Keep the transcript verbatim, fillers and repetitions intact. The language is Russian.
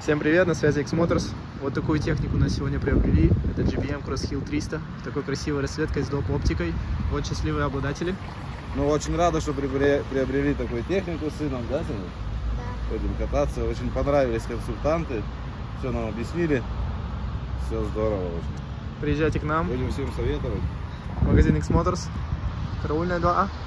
Всем привет, на связи X-Motors. Вот такую технику нас сегодня приобрели. Это джи би эм Crosshill триста. Такой красивой расцветкой с доп. Оптикой. Вот счастливые обладатели. Ну, очень рада, что приобрели такую технику с сыном, да, сыном? Да. Будем кататься. Очень понравились консультанты. Все нам объяснили. Все здорово очень. Приезжайте к нам. Будем всем советовать. Магазин X-Motors. Караульная два А.